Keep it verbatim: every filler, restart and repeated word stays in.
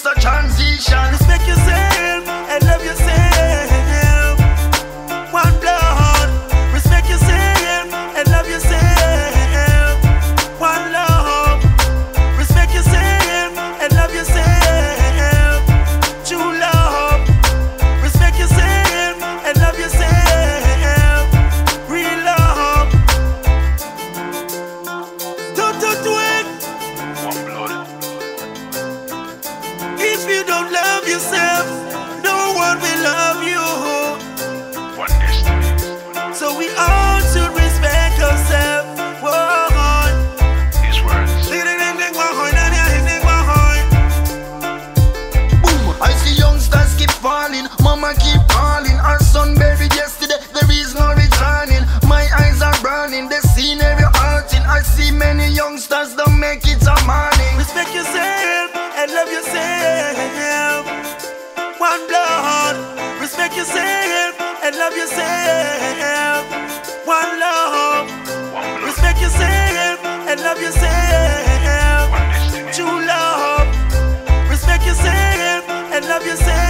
just a transition. Respect yourself and love yourself. One blood. Respect yourself and love yourself. One love. Respect yourself and love yourself. True love. Respect yourself and love yourself. Real love. Don't do it. One blood. If you don't love yourself, no one will love you. One destiny. So we all should respect ourselves. Whoa. His words. Boom, I see youngsters keep falling, mama keep calling. Our son buried yesterday, there is no returning. My eyes are burning, the scenery hurting. I see many youngsters don't make it a morning. Respect yourself and love yourself. One blood. Respect yourself and love yourself. One love. One blood. Respect yourself and love yourself. One destiny. True love. Respect yourself and love yourself.